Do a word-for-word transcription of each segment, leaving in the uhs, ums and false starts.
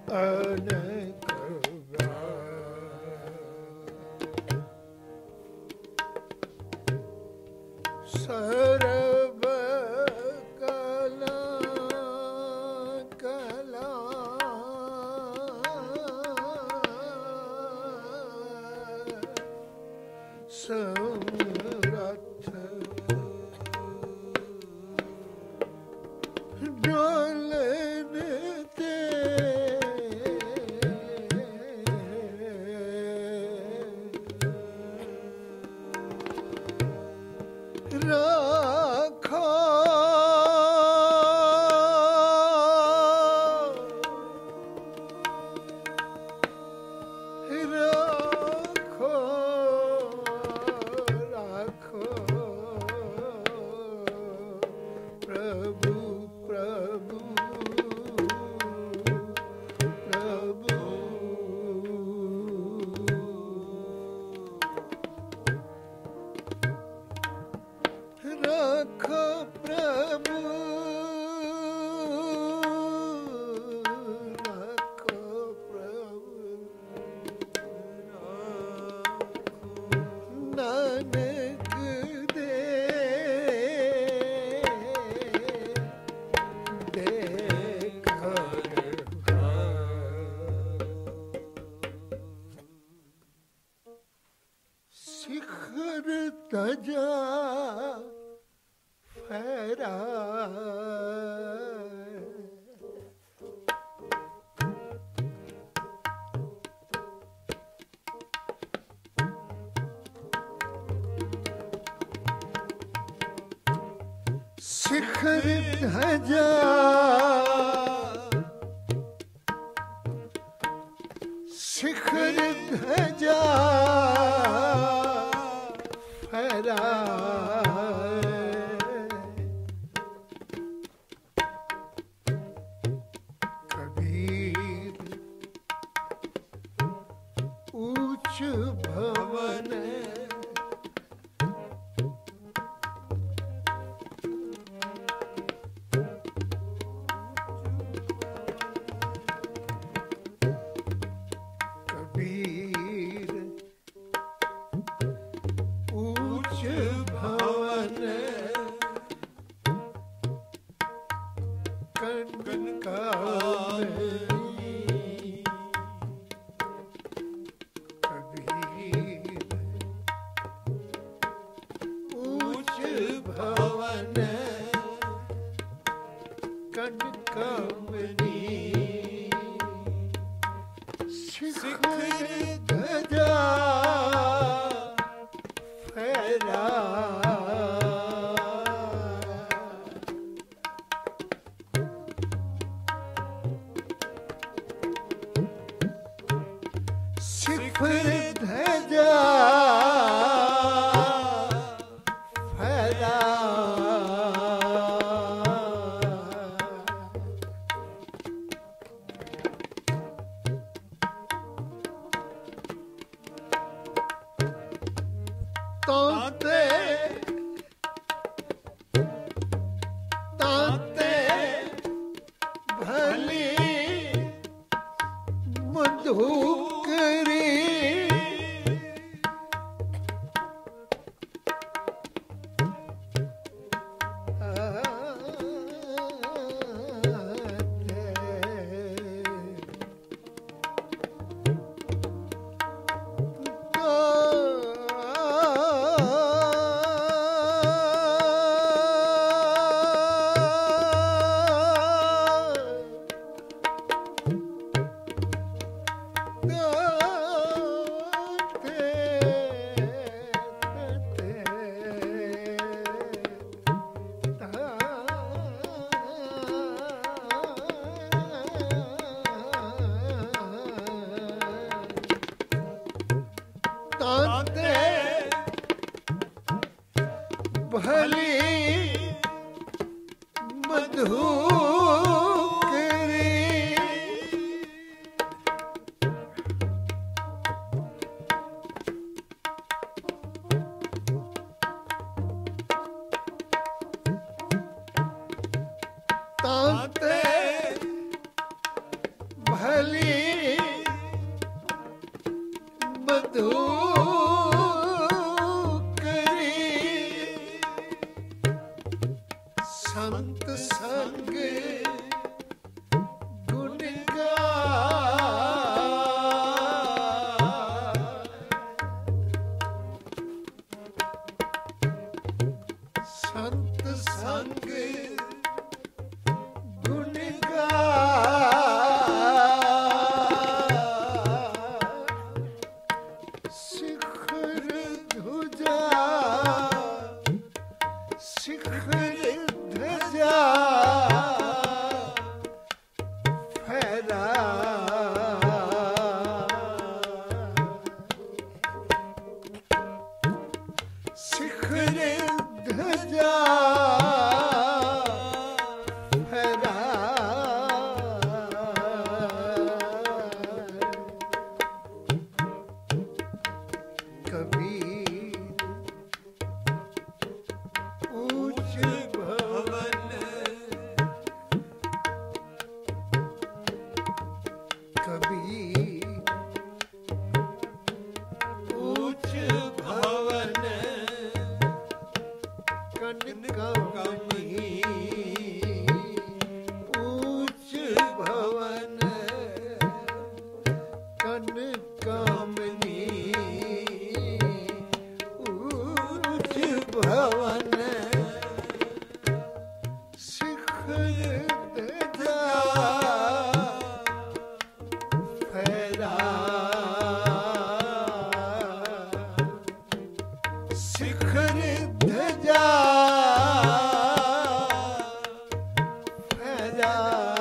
अनेक सर्व कला कला समरथ डोलने ते राखो राखो राखो प्रभु प्रभु प्रभु रखो प्रभु रखो प्रभु नानक दे दे शिखर तजा फहरा शिखर ध्वजा शिखर ध्वजा फहरा कबीर ऊंच भवन कबीर ऊंच भवन कनकावली कबीर ऊंच भवन कनकावली शिखर ध्वजा फहरा शिखर ध्वजा फहरा ताते ताते भली मधुकरी भली बधू संत संग गुण गाए संत संग गुण गाए शिखर ध्वजा शिखर ध्वजा फहरा शिखर ध्वजा फहरा कबीर ऊंच भवन कबीर ऊंच भवन कनकमणि ऊंच भवन कनकमणि ऊंच भवन शिखर ध्वजा फहरा शिखर ध्वजा फहरा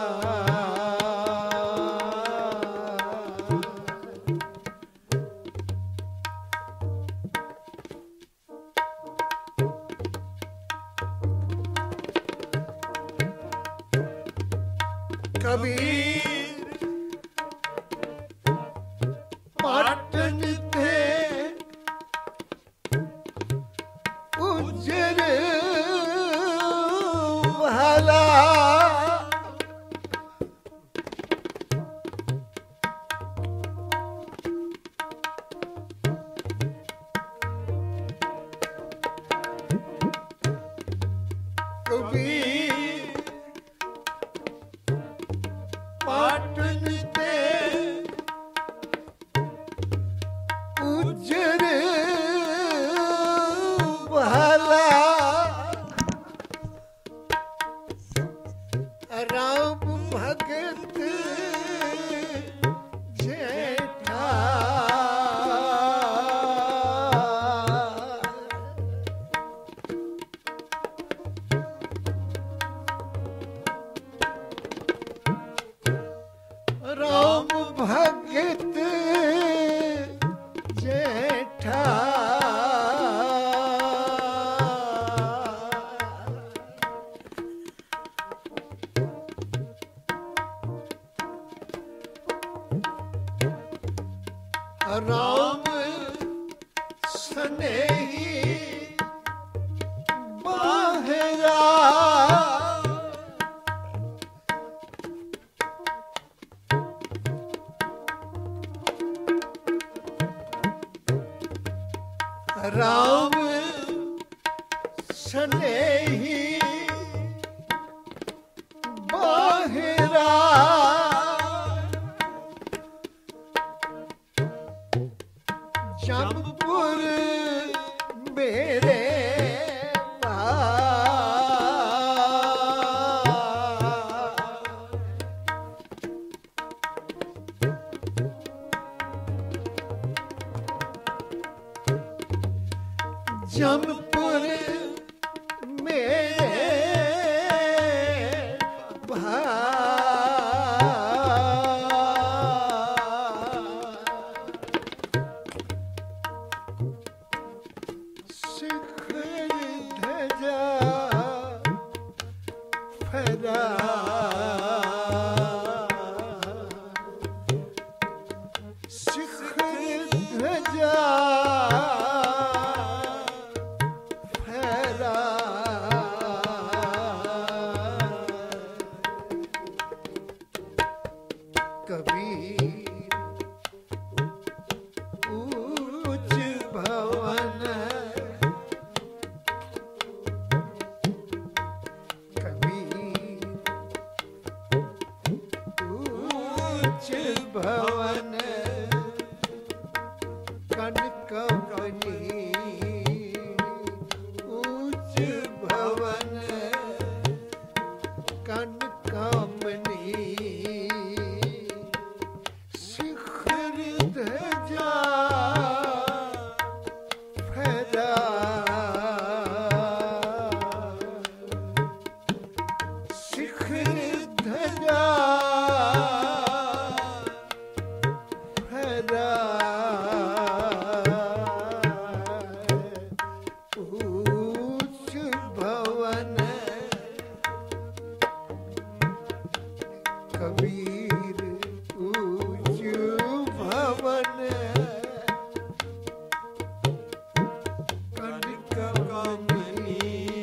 कबीर पाटन थे उज्जर भला कबीर पाटन ते उज्जर भला राम भगत जेठा राम भगत जेठा राम स्नेही बाहरा राम स्नेही बाहरा जमपुर मेरे जमपुर मेरे शिखर ध्वजा फहरा शिखर ध्वजा कभी कबीर ऊंच भवन कबीर ऊंच भवन कनकवनी ऊंच भवन कनकामनी शिखर ध्वजा फहरा शिखर ध्वजा फहरा ऊंच भवन कबीर ऊंच भवन कनकामनी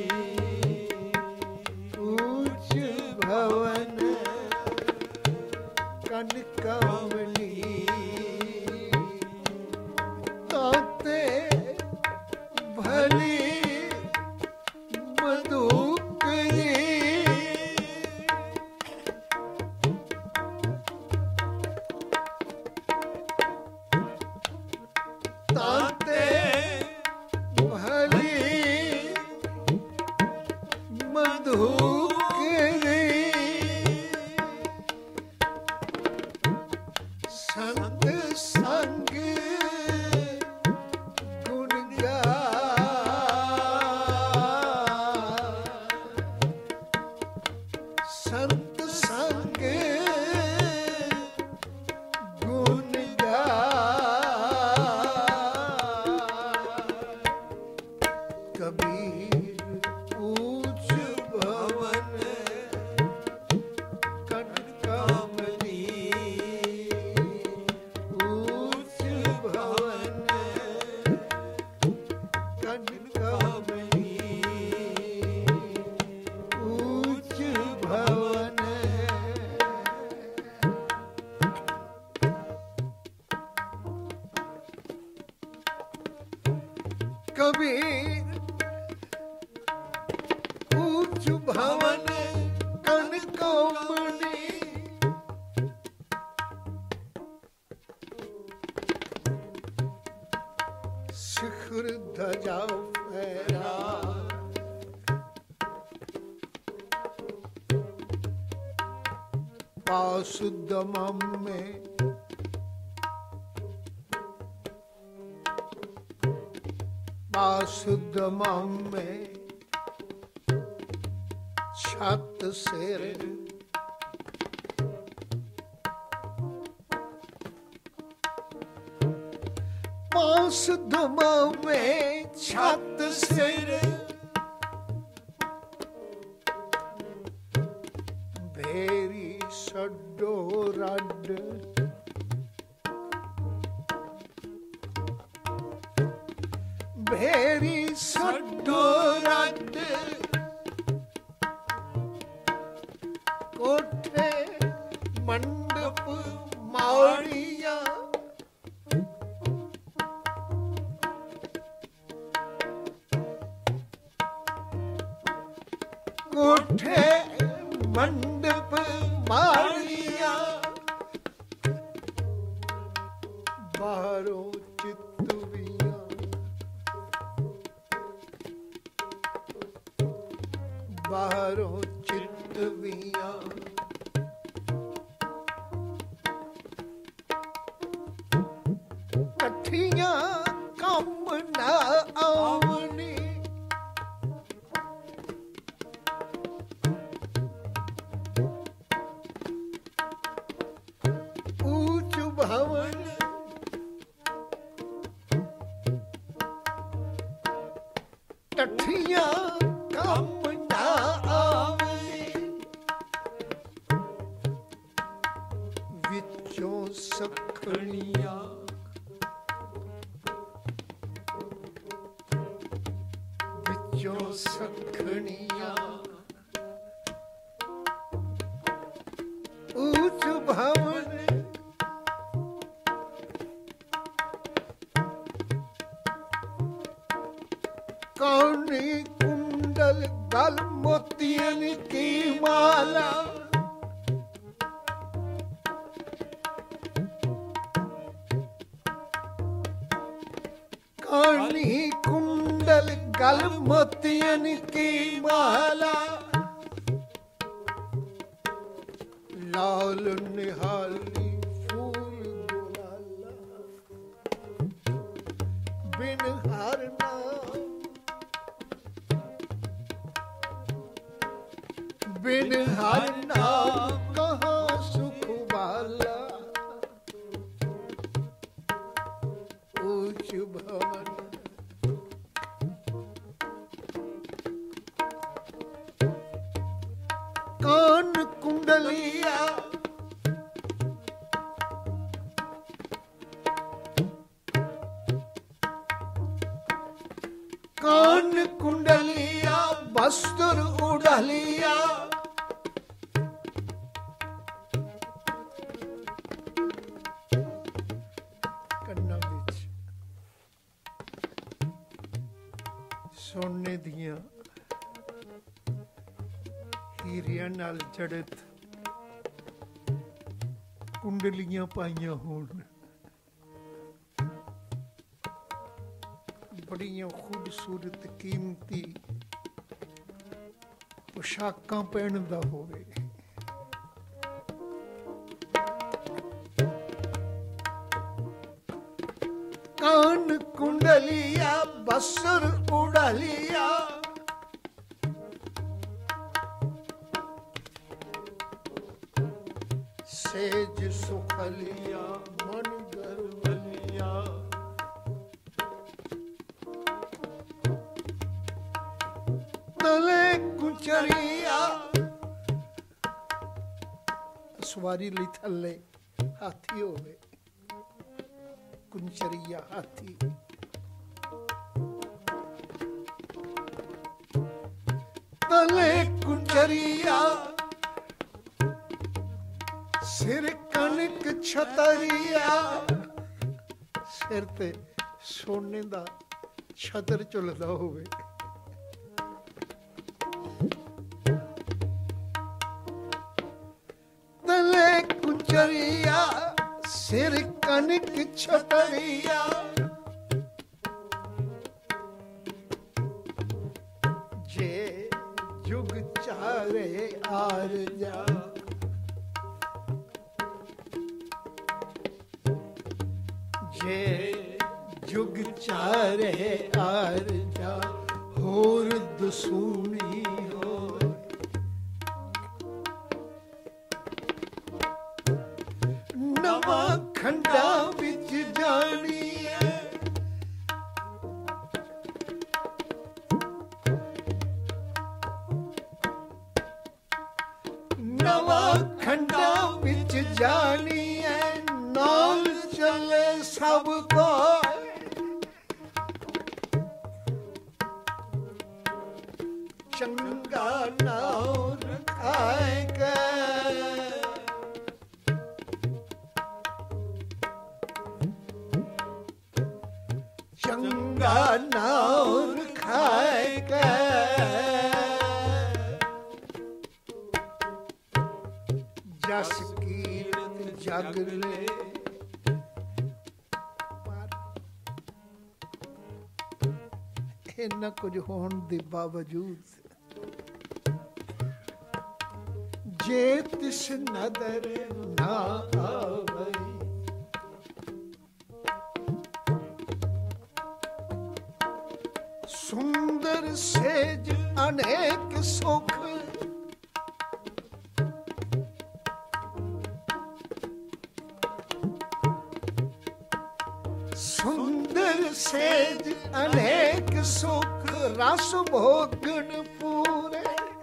ऊंच भवन कनकामनी ताते भली मधुकरी ताते भली मधुकरी संत संग गुण गा संत संग गुण गा कबीर ऊंच भवन कनकामनी ऊंच भवन कनकामनी ऊंच भवन कबीर ऊंच भवन कनकामनी शिखर ध्वजा फहरा पासुदमम में पासुदमम में छत सिर पासुदमम में छत सिर भेरी सड्डो रड भेरी सड्डो रड कोठे मंडप माड़िया कोठे मंडप माड़िया बाहरों चितवियां बाहरों चितवियां कठियां कम ना आवनी ऊंच भवन कठियां कम ना आवनी विचों सखणियां विचों सखणियां ऊंच भवन कानी कुंडल गल मोतियन की माला, कानी कुंडल गल मोतियन की माला, लाल निहाली फूल गुलाला, बिन हर नाम बिन हर नाम कहाँ सुख वाला, ऊंच भवन कान कुंडलिया, कान कुंडलिया वस्त्र उड़लिया, कन्ना विच सोने दियां हीरियां नाल जड़त कुंडलियां पाइयां होण, बड़ियां खूबसूरत कीमती पोशाकां पहनदा होवे, कान कुंडलिया वस्त्र उड़लिया, सेज सुखलिया मन गर्वलिया, तले कुचरिया, सवारी लई थल्ले हाथी होवे, कुंचरिया हाथी, तले कुंचरिया, सिर कनक छतरिया, सिर ते सोने दा छतर झुलदा होवे, तले कुंचरिया, सिर कनक छतरिया, जे जुग चारे आर जा, जे जुग चारे आर जा, होर दसूनी हो, नवा खंडा विच जानी है, नवा खंडा विच जानी है, नाल चले सब को, चंगा नाम रखाएगा, चंगा नाम रखाएगा, जस कीरत जग ले, इन्ना कुछ होने के बावजूद जे तिस नदर ना आवई, सुंदर सेज अनेक सुख, सुंदर सेज अनेक सुख, रस भोगन पूरे,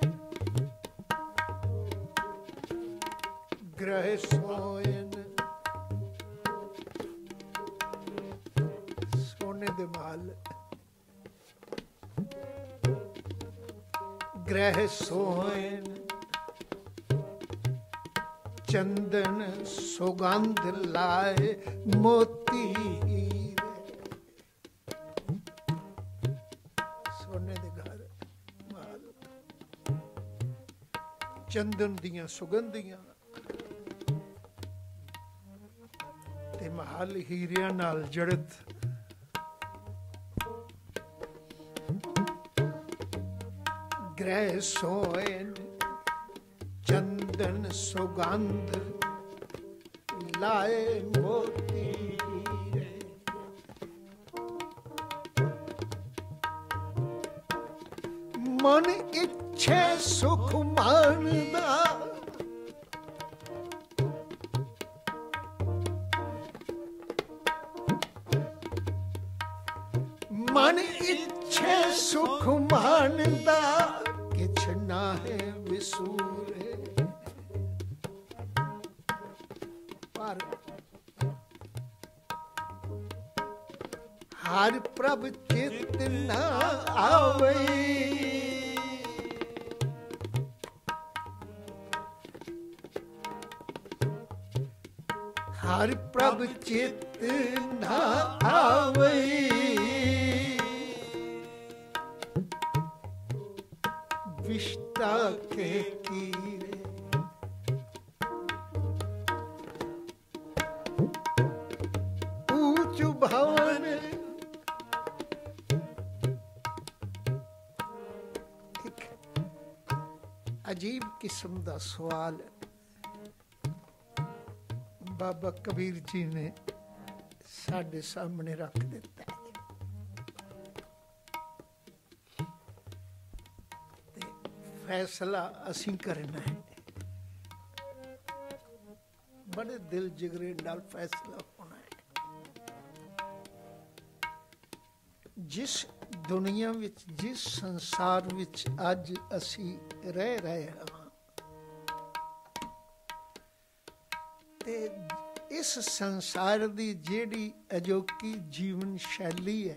ग्रह सोयन सोने दे माल, ग्रह सोयन चंदन सुगंध लाए, मोती हीरे, सोने दे घर ਚੰਦਨ ਦੀਆਂ ਸੁਗੰਧੀਆਂ ਤੇ ਮਹਲ ਹੀਰਿਆਂ ਨਾਲ ਜੜਤ ਗ੍ਰਹਿ ਸੋਇਨ ਚੰਦਨ ਸੁਗੰਧ ਲਾਏ ਮੋਤੀ ਹੀਰੇ। ਮਨ ਇੱਛੇ ਸੁਖ ਮਾਨਦਾ ਮਨ ਇੱਛੇ ਸੁਖ ਮਾਨਦਾ ਕਿਛ ਨਾਹੀ ਵਿਸੂਰੇ। ਪਰ ਹਰ ਪ੍ਰਭ ਚਿਤ ਨਾ ਆਵੇ। ਹਰ ਪ੍ਰਭ ਚਿਤ ਨਾ ਆਵੇ। विष्टा के कीरे ऊंच भवन। एक अजीब किस्म का सवाल बाबा कबीर जी ने साडे सामने रख दिता है। फैसला असी करना है, बड़े दिल जिगरे नाल फैसला होना है। जिस दुनिया विच जिस संसार विच अज असी रह रहे हाँ ते इस संसार दी जेड़ी अजोकी जीवन शैली है,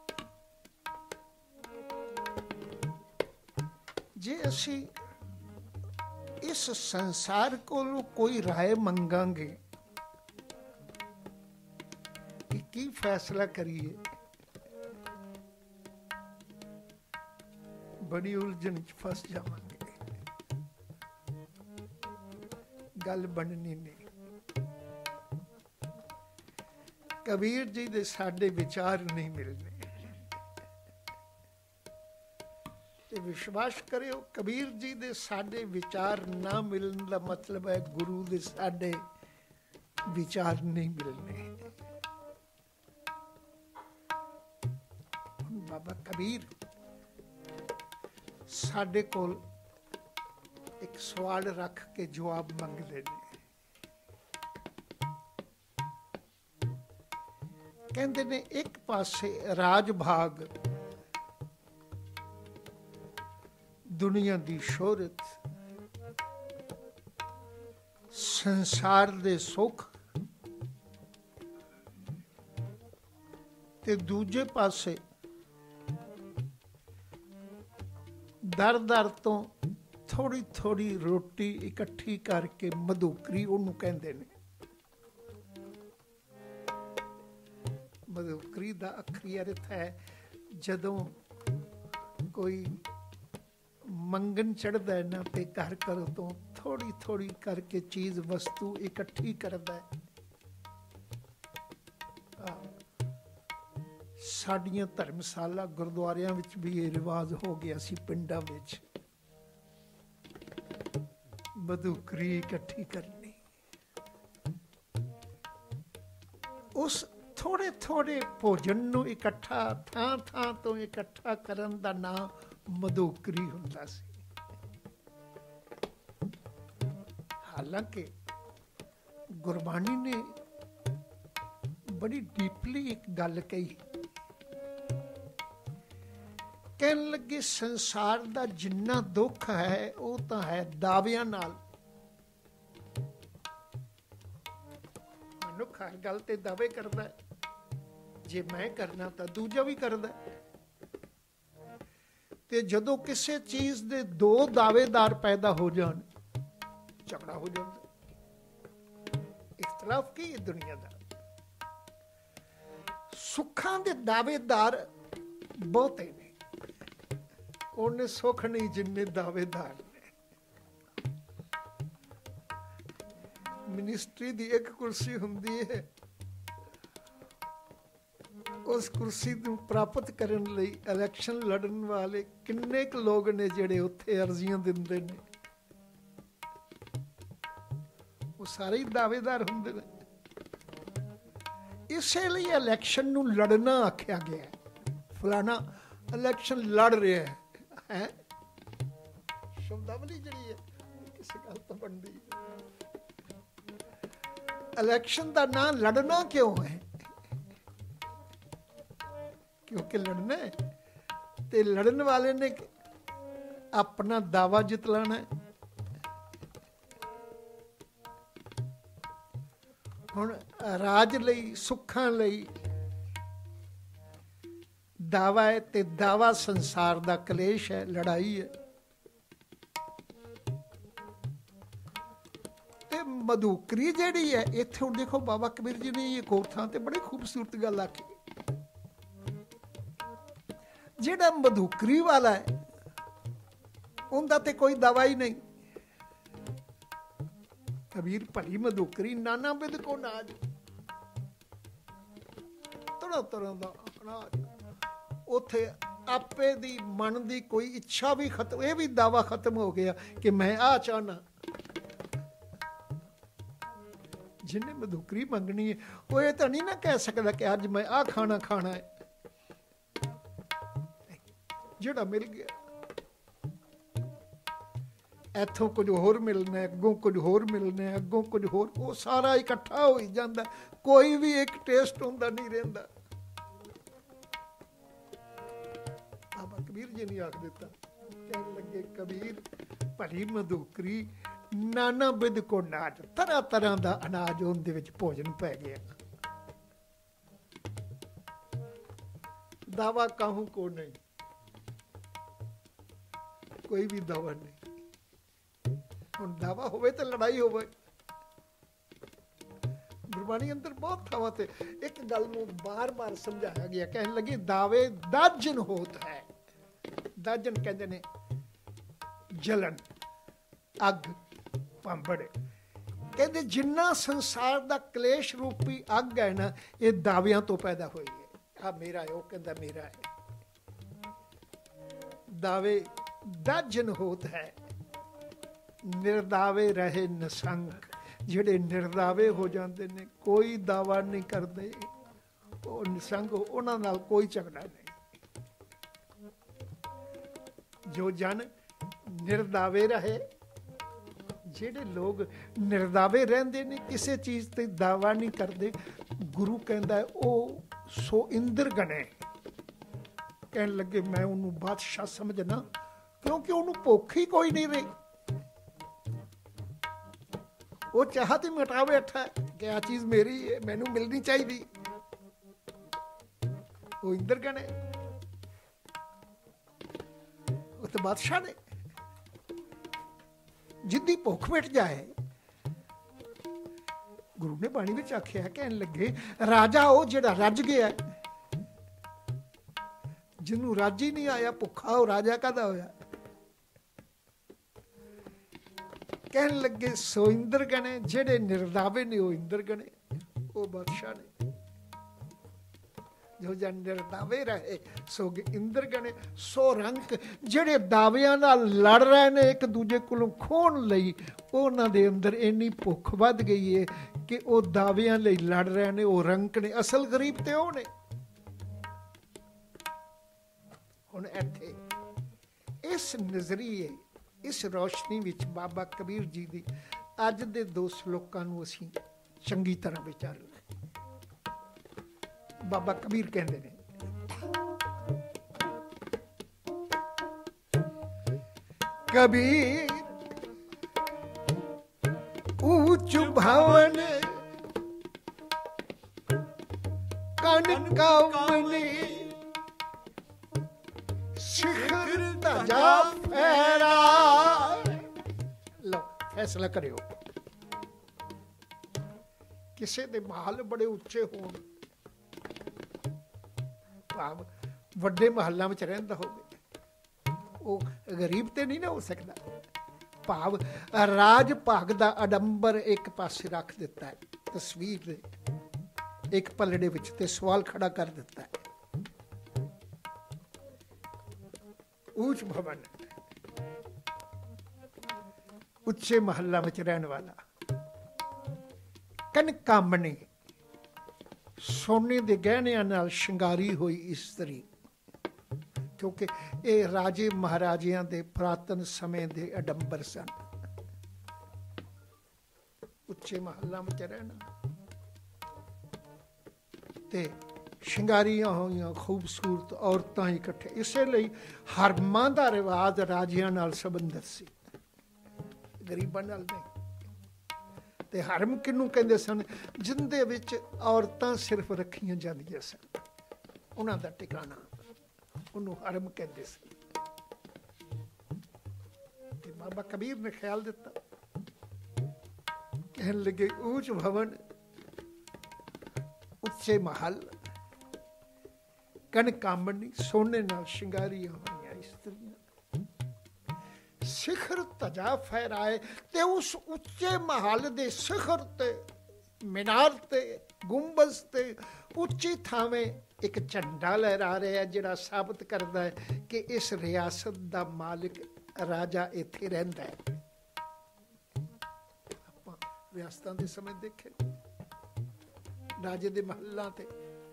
जे असी इस संसार को कोई राय मंगांगे कि की फैसला करिए, बड़ी उलझन च फस जावांगे, गल बननी नहीं। कबीर जी दे साडे विचार नहीं मिलने। विश्वास करियो कबीर जी दे साडे विचार ना मिलने का मतलब है गुरु दे साडे विचार नहीं मिलने। बाबा कबीर साडे कोल एक सवाल रख के जवाब मंगदे ने। कहंदे ने एक पासे राज भाग दुनिया की शोहरत, संसार दे सुख, ते दूजे पासे दर दर तो थोड़ी थोड़ी रोटी इकट्ठी करके मधुकरी उन्होंने कहते हैं। मधुकरी का अखरी अर्थ है जदों कोई मंगन चढ़ता है ना ते घर घर तो थोड़ी थोड़ी करके चीज वस्तु इकट्ठी करता है। साडियां धर्मशाला गुरुद्वारियां विच भी ये रिवाज हो गया सी। पिंडां विच मधुकरी इकट्ठी करनी, उस थोड़े थोड़े भोजन नूं इकट्ठा थां थां तो इकट्ठा करन दा नाम मधुकरी हुंदा सी। हालांकि गुरबाणी ने बड़ी डीपली एक गल कही, कहन लगे संसार दा जिन्ना दुख है वो तो है दावियां नाल। मनुख हर गल ते दावे करदा है, जे मैं करना तो दूजा भी करदा है। ते जदों किसी चीज दे दो दावेदार पैदा हो जान झगड़ा हो जाता। इख्तलाफ की है दुनिया दा। सुखां दे दावेदार बहुते ने, उन्हें सुख नहीं जिन्ने दावेदार ने। मिनिस्ट्री दी एक कुर्सी हुंदी है, उस कुर्सी ਨੂੰ ਪ੍ਰਾਪਤ ਕਰਨ ਲਈ ਇਲੈਕਸ਼ਨ ਲੜਨ ਵਾਲੇ ਕਿੰਨੇ ਕੁ ਲੋਕ ਨੇ ਜਿਹੜੇ ਉੱਥੇ ਅਰਜ਼ੀਆਂ ਦਿੰਦੇ ਨੇ, ਉਹ ਸਾਰੇ ਹੀ ਦਾਅਵੇਦਾਰ ਹੁੰਦੇ ਨੇ। ਇਸੇ ਲਈ ਇਲੈਕਸ਼ਨ ਨੂੰ ਲੜਨਾ ਆਖਿਆ ਗਿਆ। ਫਲਾਣਾ ਇਲੈਕਸ਼ਨ ਲੜ ਰਿਹਾ ਹੈ, ਸ਼ਬਦਾਵਲੀ ਜਿਹੜੀ ਹੈ ਕਿਸੇ ਗੱਲ ਤੋਂ ਬਣਦੀ। ਇਲੈਕਸ਼ਨ ਦਾ ਨਾਂ ਲੜਨਾ ਕਿਉਂ ਹੈ? क्योंकि लड़ना है ते लड़न वाले ने अपना दावा जितलाना है। हुण राज लई सुखां लई दावा है ते दावा संसार दा कलेश है, लड़ाई है। ते मधुकरी जिहड़ी है इत्थे हुण देखो बाबा कबीर जी ने एक होर थां ते बड़ी खूबसूरत गल आखी। ਜਿਹੜਾ ਮਧੂਕਰੀ ਵਾਲਾ ਹੈ ਉਹਦਾ ਤੇ ਕੋਈ ਦਵਾ ਹੀ ਨਹੀਂ। ਕਬੀਰ ਭਲੀ ਮਧੂਕਰੀ ਨਾਨਾ ਬਿਦ ਕੋ ਨਾਜ, ਤਰ੍ਹਾਂ ਤਰ੍ਹਾਂ ਦਾ ਅਨਾਜ। ਉੱਥੇ ਆਪੇ ਦੀ ਮਨ ਦੀ ਕੋਈ ਇੱਛਾ ਵੀ ਖਤਮ, ਇਹ ਵੀ ਦਾਵਾ ਖਤਮ ਹੋ ਗਿਆ ਕਿ ਮੈਂ ਆਹ ਚਾਹਨਾ। ਜਿਹਨੇ ਮਧੂਕਰੀ ਮੰਗਣੀ ਹੈ ਉਹ ਇਹ ਤਾਂ ਨਹੀਂ ਨਾ ਕਹਿ ਸਕਦਾ ਕਿ ਅੱਜ ਮੈਂ ਆਹ ਖਾਣਾ ਖਾਣਾ ਹੈ। ਜਿਹੜਾ ਮਿਲ ਗਿਆ ਇੱਥੋਂ ਕੁਝ ਹੋਰ ਮਿਲਣਾ, ਅੱਗੋਂ ਕੁਝ ਹੋਰ ਮਿਲਣਾ, ਅੱਗੋਂ ਕੁਝ ਹੋਰ, ਉਹ ਸਾਰਾ ਇਕੱਠਾ ਹੋ ਹੀ ਜਾਂਦਾ। ਕੋਈ ਵੀ ਇੱਕ ਟੇਸਟ ਹੁੰਦਾ ਨਹੀਂ ਰਹਿੰਦਾ। ਬਾਬਾ ਕਬੀਰ ਜੀ ਨੇ ਆਖ ਦਿੱਤਾ, ਕਹਿਣ ਲੱਗੇ ਕਬੀਰ ਭਲੀ ਮਧੂਕਰੀ ਨਾਨਾ ਬਿਦ ਕੋ ਨਾਜ, ਤਰ੍ਹਾਂ ਤਰ੍ਹਾਂ ਦਾ ਅਨਾਜ ਉਹਦੇ ਵਿੱਚ ਭੋਜਨ ਪੈ ਗਿਆ। ਦਾਵਾ ਕਾਹੂ ਕੋ ਨਹੀਂ, ਕੋਈ ਵੀ ਦਾਵਾ ਨਹੀਂ। ਹੁਣ ਦਾਵਾ ਹੋਵੇ ਤਾਂ ਲੜਾਈ ਹੋਵੇ। ਗੁਰਬਾਣੀ ਅੰਦਰ ਬਹੁਤ ਥਾਵਾਂ ਤੇ ਇੱਕ ਗੱਲ ਨੂੰ ਬਾਰ-ਬਾਰ ਸਮਝਾਇਆ ਗਿਆ। ਕਹਿਣ ਲੱਗੇ ਦਾਵੇ ਦਾਜਨ ਹੋਤ ਹੈ। ਦਾਜਨ ਕਹਿੰਦੇ ਨੇ ਜਲਨ, ਅੱਗ, ਭਾਂਬੜ। ਕਹਿੰਦੇ ਜਿੰਨਾ ਸੰਸਾਰ ਦਾ ਕਲੇਸ਼ ਰੂਪੀ ਅੱਗ ਹੈ ਨਾ, ਇਹ ਦਾਵਿਆਂ ਤੋਂ ਪੈਦਾ ਹੋਈ ਹੈ। ਆ ਮੇਰਾ ਹੈ, ਉਹ ਕਹਿੰਦਾ ਮੇਰਾ ਹੈ। ਦਾਵੇ ਦਾਜਨ ਹੋਤ ਹੈ, ਨਿਰਦਾਵੇ ਰਹੇ ਨਿਸੰਕ। ਜਿਹੜੇ ਨਿਰਦਾਵੇ ਹੋ ਜਾਂਦੇ ਨੇ, ਕੋਈ ਦਾਵਾ ਨਹੀਂ ਕਰਦੇ, ਉਹ ਨਿਸੰਕ, ਉਹਨਾਂ ਨਾਲ ਕੋਈ ਝਗੜਾ ਨਹੀਂ। ਜੋ ਜਨ ਨਿਰਦਾਵੇ ਰਹੇ, ਜਿਹੜੇ ਲੋਕ ਨਿਰਦਾਵੇ ਰਹਿੰਦੇ ਨੇ, ਕਿਸੇ ਚੀਜ਼ ਤੇ ਦਾਵਾ ਨਹੀਂ ਕਰਦੇ, ਗੁਰੂ ਕਹਿੰਦਾ ਉਹ ਸੋ ਇੰਦਰ ਗਣੇ। ਕਹਿਣ ਲੱਗੇ ਮੈਂ ਉਹਨੂੰ ਬਾਦਸ਼ਾਹ ਸਮਝਣਾ, ਕਿਉਂਕਿ ਉਹਨੂੰ ਭੁੱਖ ਹੀ ਕੋਈ ਨਹੀਂ ਰਹੀ। ਉਹ ਚਾਹਤ ਹੀ ਮਿਟਾ ਬੈਠਾ ਕਿ ਆਹ ਚੀਜ਼ ਮੇਰੀ ਹੈ, ਮੈਨੂੰ ਮਿਲਣੀ ਚਾਹੀਦੀ। ਉਹ ਇੰਦਰ ਗਣੇ, ਉਹ ਤਾਂ ਬਾਦਸ਼ਾਹ ਨੇ। ਜਿੱਦੀ ਭੁੱਖ ਮਿਟ ਜਾਏ, ਗੁਰੂ ਨੇ ਬਾਣੀ ਵਿੱਚ ਆਖਿਆ, ਕਹਿਣ ਲੱਗੇ ਰਾਜਾ ਉਹ ਜਿਹੜਾ ਰੱਜ ਗਿਆ, ਜਿਹਨੂੰ ਰੱਜ ਹੀ ਨਹੀਂ ਆਇਆ, ਭੁੱਖਾ, ਉਹ ਰਾਜਾ ਕਾਹਦਾ ਹੋਇਆ? ਕਹਿਣ ਲੱਗੇ ਸੋ ਇੰਦਰ ਗਣੇ, ਜਿਹੜੇ ਨਿਰਦਾਵੇ ਨੇ ਉਹ ਇੰਦਰ ਗਣੇ, ਉਹ ਬਾਦਸ਼ਾਹ ਨੇ। ਜੋ ਜਨ ਨਿਰਦਾਵੇ ਰਹੇ ਸੋ ਇੰਦਰ ਗਣੇ। ਸੋ ਰੰਕ, ਜਿਹੜੇ ਦਾਵਿਆਂ ਨਾਲ ਲੜ ਰਹੇ ਨੇ ਇੱਕ ਦੂਜੇ ਕੋਲੋਂ ਖੋਹਣ ਲਈ, ਉਹਨਾਂ ਦੇ ਅੰਦਰ ਇੰਨੀ ਭੁੱਖ ਵੱਧ ਗਈ ਹੈ ਕਿ ਉਹ ਦਾਵਿਆਂ ਲਈ ਲੜ ਰਹੇ ਨੇ, ਉਹ ਰੰਕ ਨੇ। ਅਸਲ ਗਰੀਬ ਤੇ ਉਹ ਨੇ। ਹੁਣ ਇੱਥੇ ਇਸ ਨਜ਼ਰੀਏ, ਇਸ ਰੌਸ਼ਨੀ ਵਿੱਚ ਬਾਬਾ ਕਬੀਰ ਜੀ ਦੀ ਅੱਜ ਦੇ ਦੋ ਸਲੋਕਾਂ ਨੂੰ ਅਸੀਂ ਚੰਗੀ ਤਰ੍ਹਾਂ ਵਿਚਾਰਾਂਗੇ। ਬਾਬਾ ਕਬੀਰ ਕਹਿੰਦੇ ਨੇ, ਕਬੀਰ ऊंच भवन कनकामणि शिखर तजा फहरा। लो फैसला करियो, किसी दे महल बड़े उच्चे होण, भाव वड्डे महलों में रहिंदा होवे, वो गरीब ते नहीं ना हो सकता। भाव राज भाग दा अडंबर एक पासे रख दिता है, तस्वीर दे एक पलड़े विच ते सवाल खड़ा कर दिता है। ऊंच भवन, उच्चे महल्ला में रहने वाला, कनकामनी, सोने के गहनिया नाल शिंगारी हुई इस्त्री, क्योंकि ये राजे महाराजियां दे पुरातन समय दे अडंबर सन। उच्चे महल्ला में रहना ते शिंगारियां हुई खूबसूरत औरतां इकट्ठे, इसलिए हरमां दा रिवाज राजियां नाल संबंधित सी, गरीबां नाल नहीं। ते हरम किनू कहंदे सन? जिंदे विच औरतां सिर्फ रखियां जांदियां सन, उन्हां दा ठिकाना उन्होंने हरम कहते सन। बाबा कबीर ने ख्याल दिता, कहन लगे ऊंच भवन, उच्चे महल, कनकामनी, सोने नाल शिंगारियां हुई इस्त्रियां, शिखर तजा फहराए, ते उस उच्चे महल दे शिखर ते, मीनार ते, गुंबज ते, उच्ची थावें एक झंडा लहरा रहा है, जिहड़ा साबित करता है कि इस रियासत दा मालिक राजा इत्थे रहिंदा है। आपां रियासतां दे समय देखे राजे दे महलां ते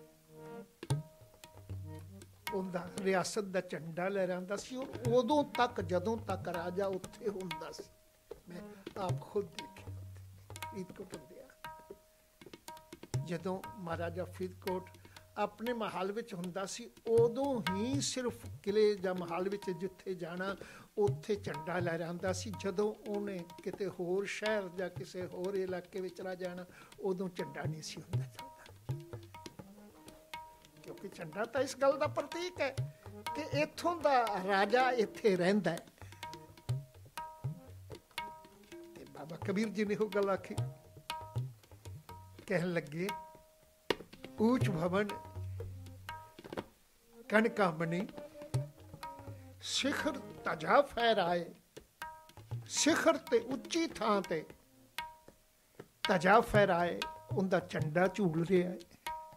उनदा रियासत दा झंडा लहरांदा सी, और उदों तक जदों तक राजा उत्थे हुंदा सी। मैं आप खुद देखिया फरीदकोट हुंदिया, जदों महाराजा फरीदकोट अपने महल विच हुंदा सी, उदों ही सिर्फ किले जां महल विच जिथे जाना उत्थे झंडा लहरांदा सी। जदों उन्हें किते होर शहर जां किसे होर इलाके विच चला जाना, उदों झंडा नहीं सी हुंदा चलदा, क्योंकि झंडा तां इस गल दा प्रतीक है कि इत्थों दा राजा इत्थे रहिंदा है। ते बाबा कबीर जी ने हो गल आखी, कहन लगे ऊंच भवन, कनकामनी, शिखर तजा फहराए, शिखर ते उच्ची थां ते तजा फहराए, उनका झंडा झूल रहा है।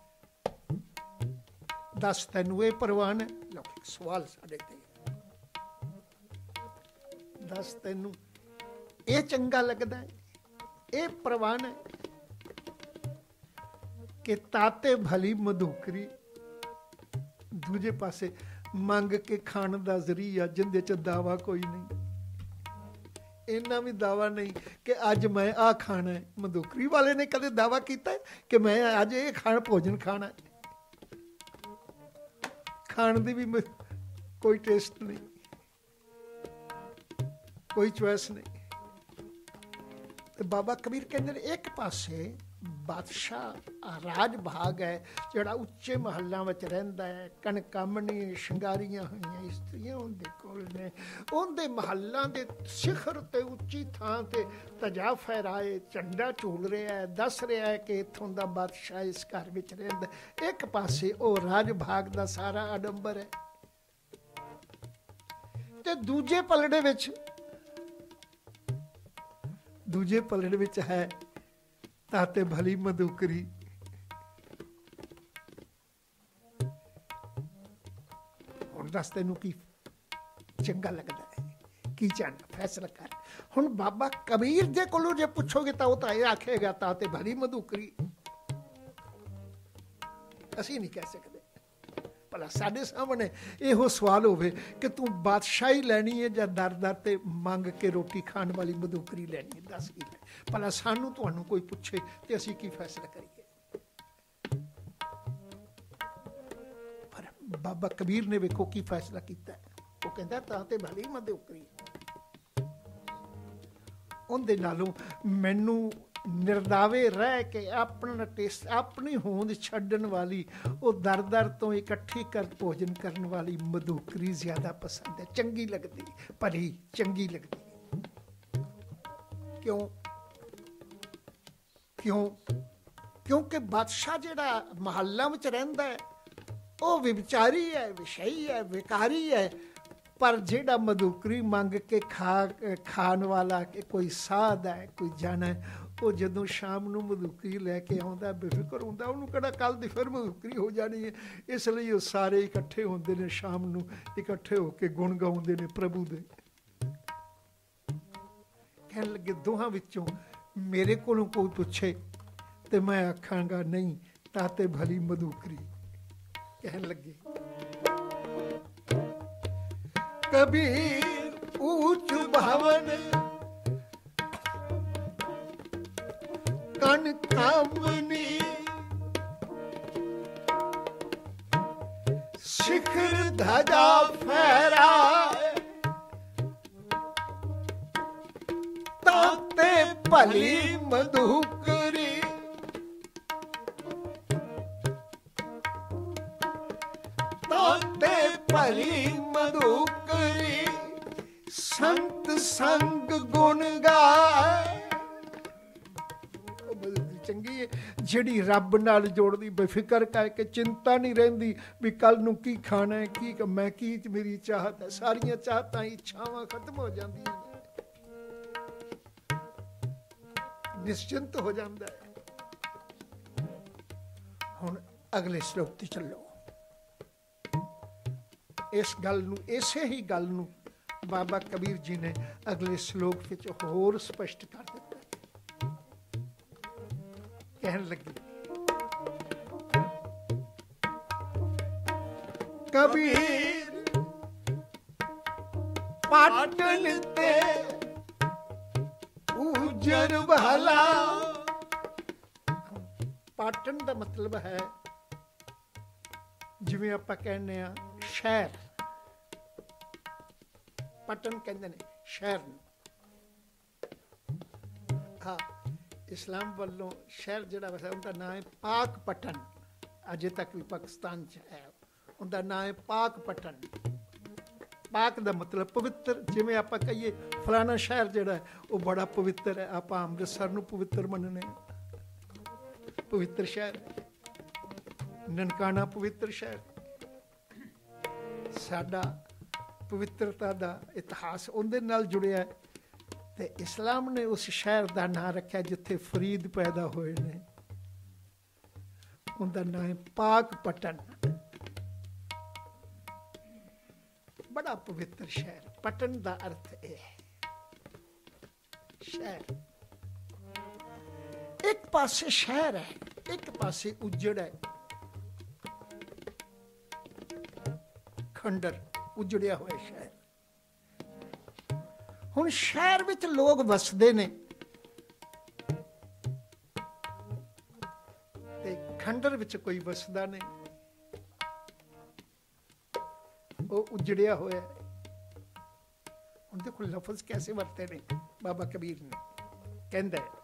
दस तैनू ये परवान है? लो सवाल साडे ते, दस तैनू ये चंगा लगदा है, ये परवान है कि ताते भली मधुकरी, दूजे पासे मंग के खाण दा जरिया जिंदे च दावा कोई नहीं। इन्ना भी दावा नहीं कि अज मैं आ खाना है। मधुकरी वाले ने कदे दावा किया है कि मैं अज ये खाना भोजन खाना है? खाण दी भी कोई टेस्ट नहीं, कोई चॉइस नहीं। तो बाबा कबीर कहते एक पासे बादशाह राज भाग है, जोड़ा उच्चे महलों में रहिंदा है, कनकामनी शिंगारियां हुई इस्त्रियां उनके कोल ने, उनके महलों के शिखर ते उच्ची थां ते तजा फहराए, झंडा झूल रहा है, दस रहा है कि इत्थों दा बादशाह इस घर में रहिंदा। एक पासे वो राज भाग दा सारा आडंबर है, ते दूजे पलड़े विच दूजे पलड़े विच है ताते भली मधुकरी। हुण दस तैनू की चंगा लगता है, की चाहना, फैसला कर। हुण बाबा कबीर जे कोलों जे पुछोगे तो वह ये आखेगा ताते भली मधुकरी। असीं नहीं कह सकते। भला साडे सामने इहो सवाल होवे कि तू बादशाही लैनी है या दर दर ते मंग के रोटी खाण वाली मधुकरी लैनी है? दस की लै भला सानू तुहानू कोई पुछे ते असीं की फैसला करिए? पर बाबा कबीर ने वेखो की फैसला किया है। वो कहता तां ते भली मधुकरी, उहदे नालों मैनू निर्दावे रह के अपना टेस्ट अपनी होंद छड्डण वाली वो दर दर तो इकट्ठी कर भोजन करने वाली मधुकरी ज्यादा पसंद है, चंगी लगती, भली चंगी लगती। क्यों क्यों क्योंकि बादशाह जिहड़ा महल्ला में रहिंदा है वो विचारी है, विषयी है, विकारी है। पर जेड़ा मधुकरी मंग के खा खाण वाला कोई साध है, कोई जन है, वो जदों शाम नूं मधुकरी लैके आउंदा बेफिक्र हुंदा उहनूं किहड़ा कल दी फिर मधुकरी हो जानी है। इसलिए वो सारे इकट्ठे होंदे ने, शाम नूं इकट्ठे होके गुण गाउंदे ने प्रभु दे। कहण लगे दोहां विचों मेरे कोलों कोई पुछे ते मैं आखांगा नहीं ताते भली मधुकरी। कहण लगे कबीर ऊंच भवन कन कामनी, शिखर ध्वजा फहराए, ताते भली मधुकरी। ताते भली मधुकरी, संत संग गुण गाए। चंगी है जिहड़ी रब नाल जोड़दी, बेफिक्र करके चिंता नहीं रहिंदी भी कल नूं की खाना है, की मैं की मेरी चाहत है। सारियां चाहतां इच्छावां खत्म हो जांदियां ने, निश्चिंत हो जाता है। हुण अगले श्लोक ते चलो। इस गल नूं, इसे ही गल नूं बाबा कबीर जी ने अगले श्लोक विच होर स्पष्ट कर दिता। कहन लगे कबीर पाटन ते उजर भला। पाटन का मतलब है जिवें आपां कहने आ शहर, पटन कहते ने शहर। हाँ, इस्लाम वालों शहर जिहड़ा वैसा उनका नाम है पाक पटन, अजे तक भी पाकिस्तान च है। उनका नाम है पाक पटन। पाक का मतलब पवित्र। जिवें आपां कहिए फलाना शहर जिहड़ा है वो बड़ा पवित्र है, आपां अमृतसर नूं पवित्र मनने, पवित्र शहर। ननकाना पवित्र शहर। साडा पवित्रता का इतिहास उहदे नाल जुड़िया है। ते इस्लाम ने उस शहर का नाम रखा जिथे फरीद पैदा होए ने, उनका नाम है पाक पटन। बड़ा पवित्र शहर। पटन का अर्थ यह है शहर। एक पासे शहर है, एक पासे उजड़ है, खंडर, उजड़िया हुआ शहर। हुण शहर विच लोग वसदे ने ते खंडर विच कोई वसदा नहीं, वो उजड़िया होया। हुण देखो लफज कैसे वरते ने बाबा कबीर ने। कहंदा है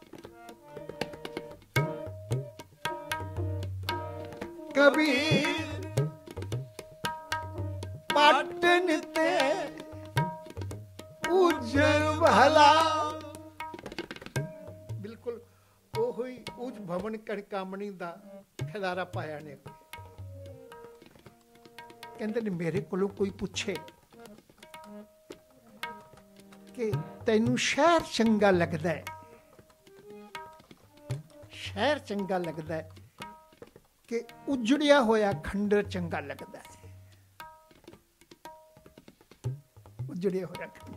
कबीर पाटन ते उजर भला। बिल्कुल ओही उज भवन कणकामणी दा खिलारा पाया ने। कहते ने मेरे कोलों कोई पूछे कि तैनू शहर चंगा लगदा है, शहर चंगा लगदा है कि उजड़िया होया खंडर चंगा लगदा है। उजड़िया होया खंडर।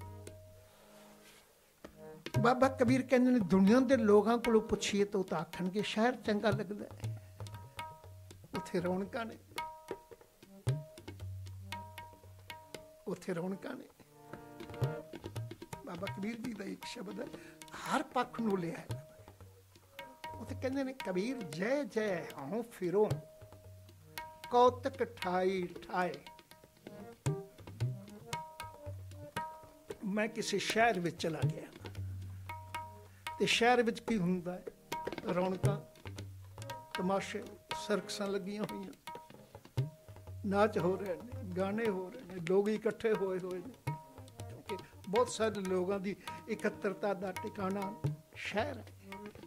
बाबा कबीर कहते हैं दुनिया के लोगों को पुछिए तो आखन के शहर चंगा लगता है, उथे रौनक ने, उथे रौनक ने। बाबा कबीर जी का एक शब्द है हर पक्ष नूं लिया है। उथे कहते हैं कबीर जय जय हों फिरो कौतक ठाई ठाए। मैं किसी शहर में चला गया ते शहर विच की हुंदा है, रौनकां, तमाशे, सर्कसां लगियां हुई, नाच हो रहे हैं, गाने हो रहे हैं, लोग इकट्ठे होए हुए हैं। क्योंकि बहुत सारे लोगों की इकत्तरता का ठिकाना शहर है।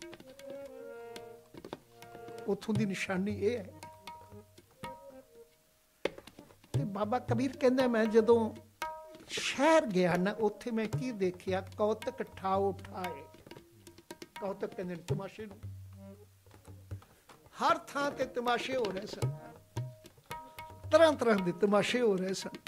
उथों की निशानी ये है। ते बाबा कबीर कहंदा मैं जदों शहर गया ना, उत्थे मैं की देखिया, कौतक ठाओ ठाए। कौतक कहते हैं तमाशे नूं। हर थां ते तमाशे हो रहे सन, तरह तरह के तमाशे हो रहे सन।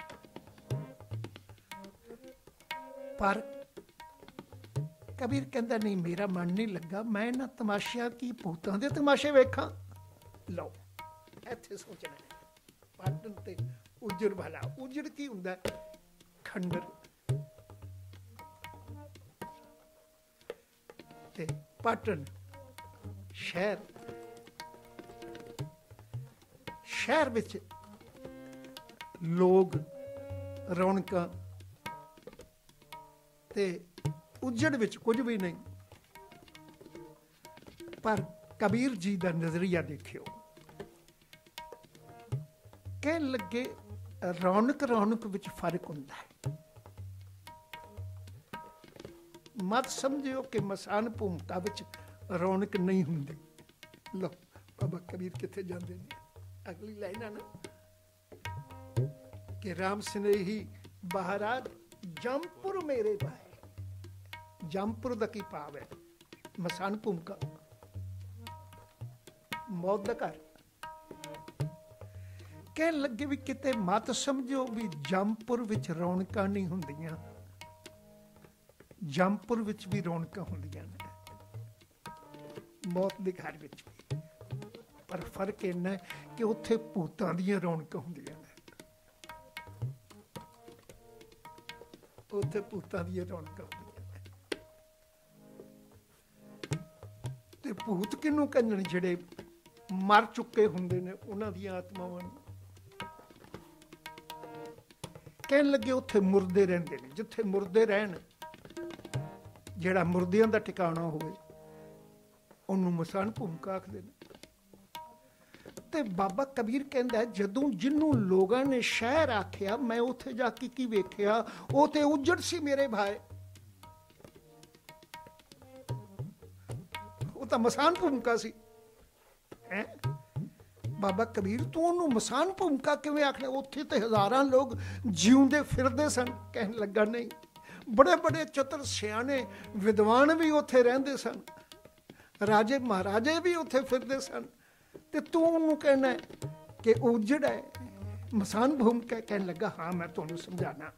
पर कबीर कहता नहीं, मेरा मन नहीं लगा, मैं इन्हां तमाशियां की भूतां दे तमाशे वेखां। लो इत्थे सोचना है, पाटन ते उजड़ वाला। उजड़ की हुंदा? खंडर ते पाटन शहर। शहर विच लोग, रौनकां, ते उजड़ विच कुछ भी नहीं। पर कबीर जी का नजरिया देखियो, कहन लगे रौनक रौनक विच फर्क हुंदा है। मत समझियो कि मसान भूमिका विच रौनक नहीं हुंदी। लो बाबा कबीर किथे जांदे ने, अगली लाइन ना कि राम स्नेही बहारा जमपुर मेरे भाई। जमपुर दा की भाव है? मसान भूमिका, मौत दा घर। कहन लगे भी किते मत समझो भी जमपुर विच रौनकां नहीं हुंदियां, जमपुर विच भी रौनकां हुंदियां ने, मौत दे घर विच भी। पर फर्क इन्ना है कि उत्थे भूतां दियां रौनकां हुंदियां ने, उत्थे भूतां दियां रौनकां हुंदियां ने। ते भूत किनू कहंदे ने? जिहड़े मर चुके हुंदे ने, उन्हां दियां आत्मावां नूं। कहन लगे उत्थे मुर्दे रहिंदे ने, जिथे मुर्दे रहन, जिहड़ा मुर्दियां दा ठिकाना होवे, उहनूं मसान भूमिका आखदे ने। ते बाबा कबीर कहंदा है, जदों जिन्नू लोगां ने शहर आखिया, मैं उत्थे जाके की वेखिया, वो ते उजड़ सी मेरे भाई। वो तां मसान भूमिका सी। है बाबा कबीर, तू उन्होंने मसान भूमिका किवें आखना? उत्थे ते हज़ारां लोग जिउंदे फिरदे सन। कहन लगा नहीं, बड़े बड़े चतुर सियाने विद्वान भी उत्थे रहिंदे सन, राजे महाराजे भी उत्थे फिरदे सन। ते तू उन्होंने कहना है कि उजड़ है, मसान भूमिका। कहन लगा हाँ, मैं तुहानूं समझाना।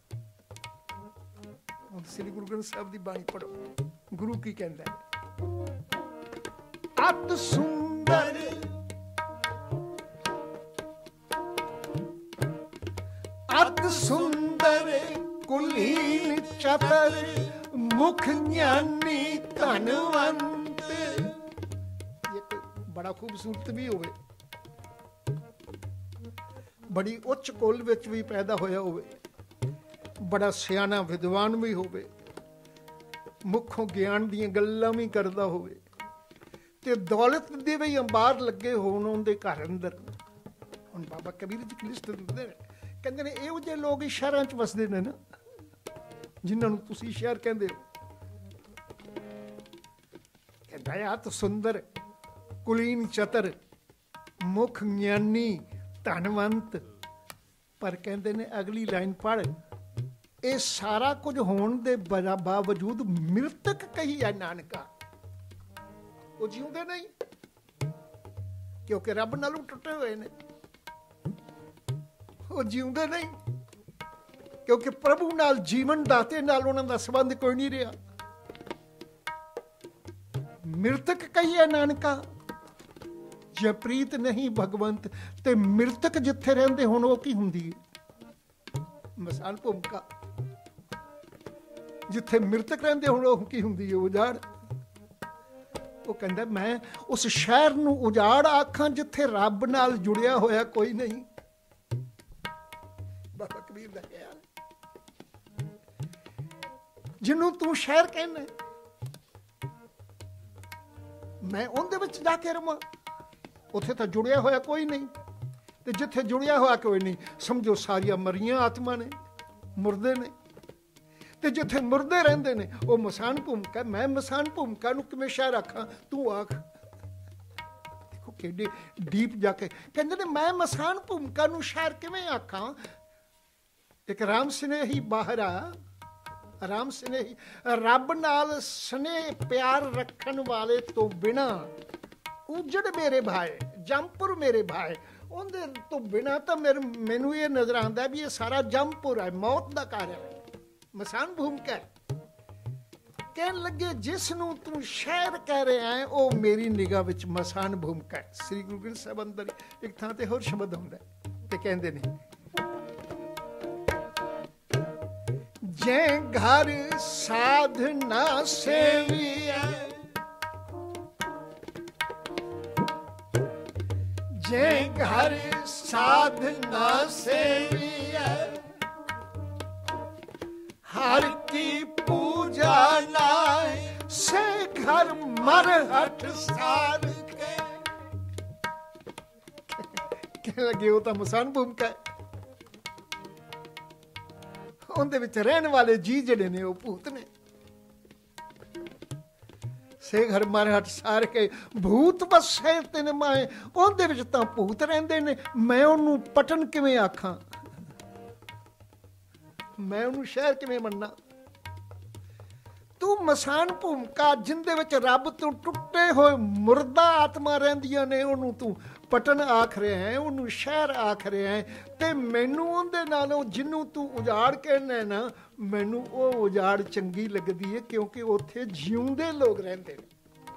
हुण श्री गुरु ग्रंथ साहिब दी बाणी पढ़ो, गुरु की कहंदा है? अत सुंदर अत सुंदर कुलीन चतर, मुख ज्ञानी धनवंत। ये बड़ा खूबसूरत भी होवे, बड़ी उच्च कुल विच भी पैदा होया होवे, बड़ा सियाना विद्वान भी होवे, मुखों ज्ञान दीयां गल्लां भी करदा होवे, ते दौलत दे भी अंबार लगे होण उहदे घर अंदर। हुण बाबा कबीर जी लिस्ट दिंदे ने, कहंदे ने इहो ਜਿਹੇ लोग ही शहरां च वसदे ने ना, जिन्हां नूं तुसीं शहर कहंदे हो। कहंदा है अत सुंदर कुलीन चतर, मुख ज्ञानी धनवंत। पर कहंदे ने अगली लाइन पढ़, ये सारा कुछ होण दे बावजूद मृतक कही है नानका। वो जिउंदे नहीं, क्योंकि रब नालों टुटे हुए ने। वो जिउंदे नहीं, क्योंकि प्रभु नाल, जीवन दाते नाल उन्हां दा संबंध कोई नहीं रहा। मृतक कहिए नानका, जे प्रीत नहीं भगवंत। ते मृतक जिथे रहिंदे हुण वो की हुंदी है? मसान भूमिका। जिथे मृतक रहिंदे हुण वो की हुंदी है? उजाड़। वो कहंदा मैं उस शहर नूं उजाड़ आखां जिथे रब नाल जुड़िया होया कोई नहीं। बाबा कबीर दा ख्याल, जिन्नू तू शहर कहना, मैं उहदे विच जाके रवां, उत्थे तां जुड़िया होया कोई नहीं। ते जिथे जुड़िया होया कोई नहीं, समझो सारियां मरियां आत्मा ने, मुर्दे ने। ते जिथे मुर्दे रहिंदे ने वो मसान भूमिका। मैं मसान भूमिका नूं किवें शहर आखां? तू आख। देखो किहड़े डीप जाके कहंदे ने, मैं मसान भूमिका नूं शहर किवें आखां? एक राम स्नेही बाहरा, राम स्नेही रब नाल स्नेह प्यार रखन वाले तो बिना उजड़ मेरे भाई, जमपुर मेरे भाई, उनदे तो बिना तो मेरे मैनू ये नजर आंदा भी ये सारा जमपुर है, मौत दा घर है, मसान भूमिका है। कहन लगे जिसनू तू शहर कह रहे हैं वो मेरी निगाह विच मसान भूमिका है। श्री गुरु ग्रंथ साहिब अंदर एक थां ते होर शब्द हुंदा है ते कहंदे ने जै घर साधना सेविया, जै घर साधना सेविया, हर की पूजा नाय से घर मरहट सार के। कहने लगे वो तो मसान भूमिका है, उनदे विच रहने वाले जी जड़े ने वो भूत ने। से घर मरहट सार के भूत वसे तिन माए, उनदे विच तां भूत रहिंदे ने। मैं उन्हूं पटन किवें आखां, मैं उन्हूं शहर किवें मन्ना। तू मसान भूमिका जिंदे विच रब तो टुटे होए मुर्दा आत्मा रहिंदियां ने, उन्हूं तू पटन आख रहे हैं, उन्हूं शहर आख रहे हैं। ते मैनू उहदे नालों जिन्नू तू उजाड़ कहना है ना, मैनू वो उजाड़ चंगी लगदी है, क्योंकि उत्थे जिउंदे लोग रहिंदे ने।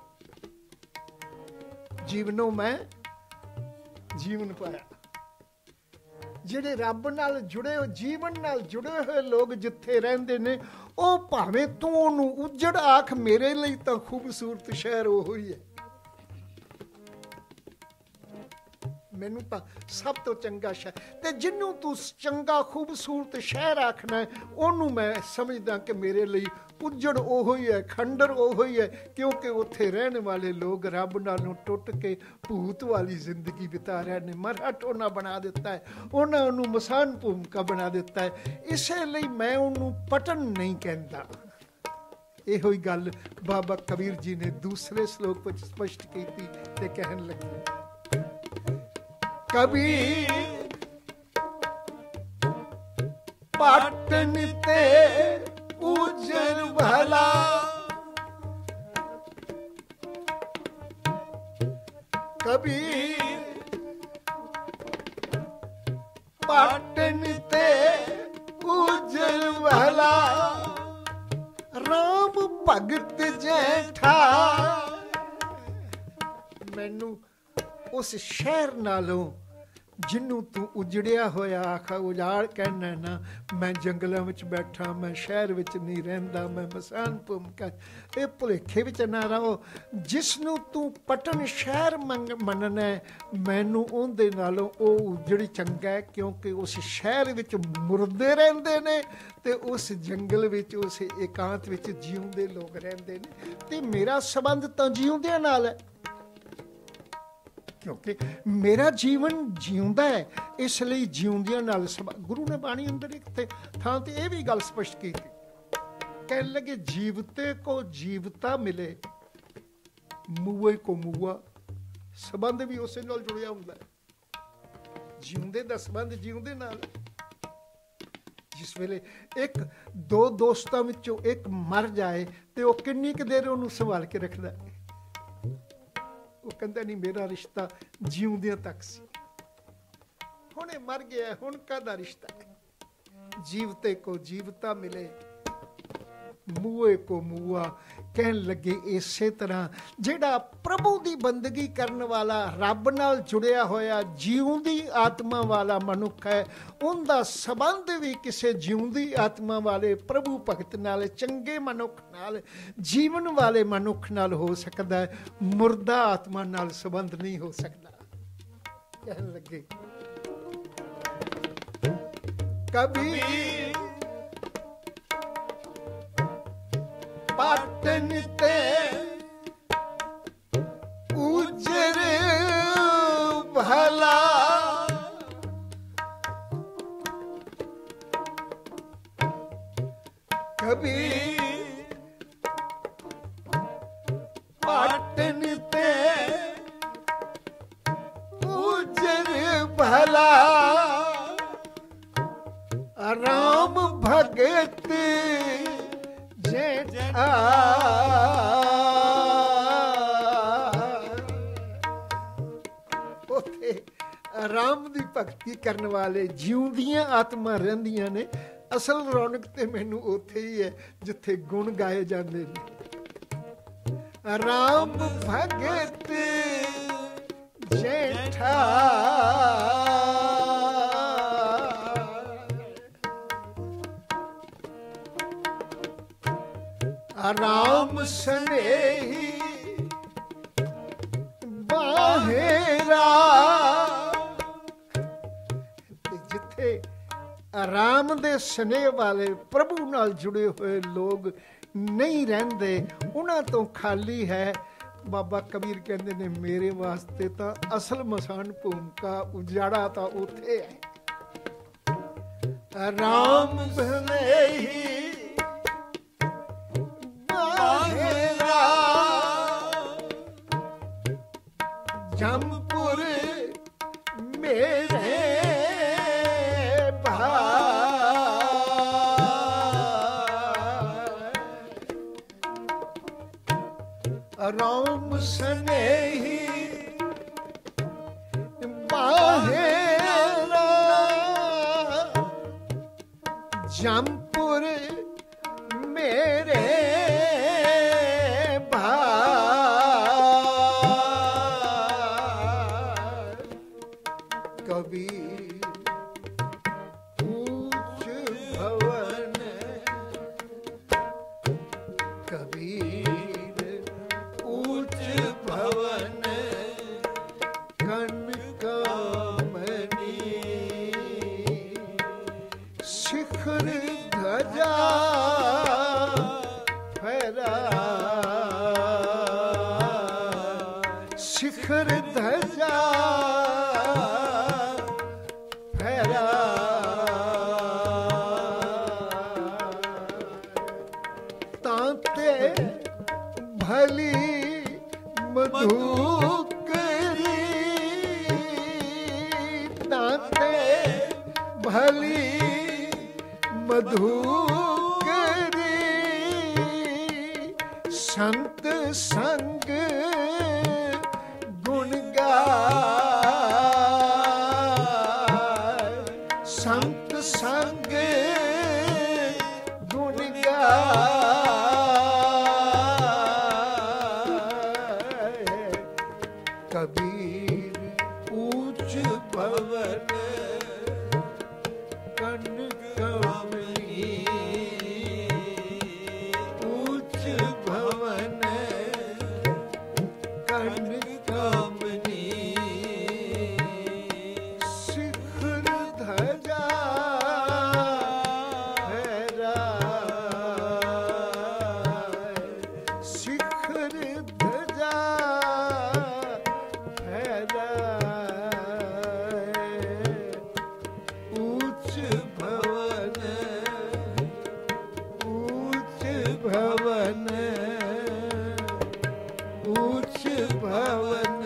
जीवनों मैं जीवन पाया, ਜਿਹੜੇ ਰੱਬ ਨਾਲ जुड़े हो जीवन ਨਾਲ जुड़े ਹੋਏ लोग जिथे ਰਹਿੰਦੇ ਨੇ, ਉਹ ਭਾਵੇਂ ਤੂੰ ਉਹਨੂੰ ਉਜੜ ਆਖ, ਮੇਰੇ ਲਈ ਤਾਂ ਖੂਬਸੂਰਤ ਸ਼ਹਿਰ ਉਹ ਹੀ ਹੈ। ਮੈਨੂੰ ਤਾਂ ਸਭ ਤੋਂ ਚੰਗਾ ਸ਼ਹਿਰ, ਤੇ ਜਿਹਨੂੰ ਤੂੰ ਚੰਗਾ ਖੂਬਸੂਰਤ ਸ਼ਹਿਰ ਆਖਣਾ ਹੈ, ਉਹਨੂੰ ਮੈਂ ਸਮਝਦਾ ਕਿ ਮੇਰੇ ਲਈ ਉਜੜ ਉਹੋ ਹੀ ਹੈ, ਖੰਡਰ ਉਹੋ ਹੀ ਹੈ, ਕਿਉਂਕਿ ਉੱਥੇ ਰਹਿਣ ਵਾਲੇ ਲੋਕ ਰੱਬ ਨਾਲੋਂ ਟੁੱਟ ਕੇ ਭੂਤ ਵਾਲੀ ਜ਼ਿੰਦਗੀ ਬਿਤਾ ਰਹੇ ਨੇ। ਮਰਹਟ ਉਹਨਾਂ ਬਣਾ ਦਿੱਤਾ ਹੈ, ਉਹਨਾਂ ਉਹਨੂੰ ਮਸਾਨ ਭੂਮਿਕਾ ਬਣਾ ਦਿੱਤਾ ਹੈ। ਇਸੇ ਲਈ ਮੈਂ ਉਹਨੂੰ ਪਟਨ ਨਹੀਂ ਕਹਿੰਦਾ। ਇਹੋ ਹੀ ਗੱਲ ਬਾਬਾ ਕਬੀਰ ਜੀ ਨੇ ਦੂਸਰੇ ਸ਼ਲੋਕ ਵਿੱਚ ਸਪਸ਼ਟ ਕੀਤੀ ਤੇ ਕਹਿਣ ਲੱਗੇ, कबीर पाटन ते उजर भला, कबीर पाटन ते उजर भला, राम भगत जैठा। मैनू उस शहर नालों जिन्नू तू उजड़िया होया आखा उजाड़ कहना ना, मैं जंगलों में बैठा, मैं शहर में नहीं रहिंदा, मैं मसान भूमिका। ये भुलेखे विच ना रहो। जिसनू तू पटन शहर मनना है, मैनू उहदे नालों वो उजड़ चंगा है, क्योंकि उस शहर विच मुर्दे रहिंदे ने ते उस जंगल विच उस एकांत विच जीउंदे लोग रहिंदे ने। ते मेरा संबंध तां जीउंदियां नाल है, क्योंकि मेरा जीवन जीउंदा है, इसलिए जीउंदियां नाल। गुरु ने बाणी अंदर एक थां ते ये भी गल स्पष्ट की, कहने लगे जीवते को जीवता मिले, मूए को मूआ। संबंध भी उस नाल जुड़िया हुंदा है, जीउंदे दा संबंध जीउंदे नाल। जिस वेले एक दो दोस्तां विचों एक मर जाए ते वो किन्नी क देर उहनूं संभाल के रखदा है। वो कहता नहीं मेरा रिश्ता जीउंदियां तक सी, हुणे मर गया, हुण काहदा रिश्ता है। जीवते को जीवता मिले, मूए को मूआ। कहन लगे इसे तरह जिहड़ा प्रभु दी बंदगी करन वाला, रब नाल जुड़िया होया जीउंदी आत्मा वाला मनुख है, उनका संबंध भी किसी जीउंदी आत्मा वाले प्रभु भगत नाल, चंगे मनुख नाल, जीवन वाले मनुख नाल हो सकता है, मुर्दा आत्मा नाल संबंध नहीं हो सकता। कहन लगे कभी पाटन ते उजर भला, कभी पाटन ते उजर भला, राम भगत जेठा उथे राम दी भगती करने वाले जिउंदियां आत्मा रहिंदियां ने। असल रौनक ते मैनू उथे ही है जिथे गुण गाए जाते हैं। राम भगत जेठा राम स्नेही बाहेरा। जिथे राम दे स्नेह वाले प्रभु नाल जुड़े हुए लोग नहीं रहंदे, उन्हां तो खाली है। बाबा कबीर कहंदे ने मेरे वास्ते तां असल मसान भूमिका उजाड़ा तां उथे है। राम स्नेही जमपुर मेरे भाई। राम स्नेही बाहेरा जमपुर मेरे संत संग गुण गाय, संत संग गुण गाय। कबीर ऊंच भवन कन कमली, ऊंच भवन कन कमली। शिखर ध्वजा फहराए, शिखर ध्वजा भवन ऊंच भवन।